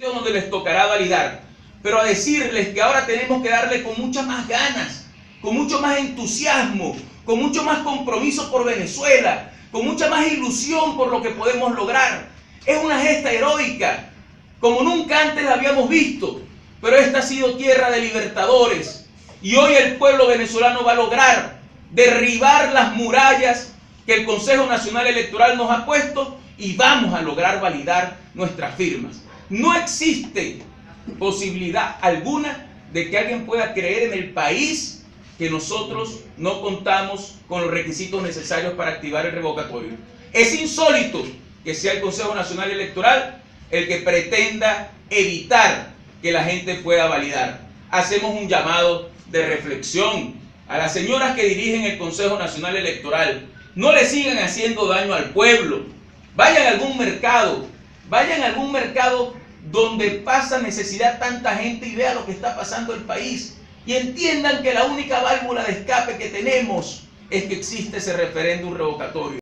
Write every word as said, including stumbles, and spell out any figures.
donde les tocará validar, pero a decirles que ahora tenemos que darle con muchas más ganas, con mucho más entusiasmo, con mucho más compromiso por Venezuela, con mucha más ilusión por lo que podemos lograr. Es una gesta heroica, como nunca antes la habíamos visto, pero esta ha sido tierra de libertadores y hoy el pueblo venezolano va a lograr derribar las murallas que el Consejo Nacional Electoral nos ha puesto y vamos a lograr validar nuestras firmas. No existe posibilidad alguna de que alguien pueda creer en el país que nosotros no contamos con los requisitos necesarios para activar el revocatorio. Es insólito que sea el Consejo Nacional Electoral el que pretenda evitar que la gente pueda validar. Hacemos un llamado de reflexión a las señoras que dirigen el Consejo Nacional Electoral. No le sigan haciendo daño al pueblo. Vayan a algún mercado, vayan a algún mercado donde pasa necesidad tanta gente y vea lo que está pasando en el país. Y entiendan que la única válvula de escape que tenemos es que existe ese referéndum revocatorio.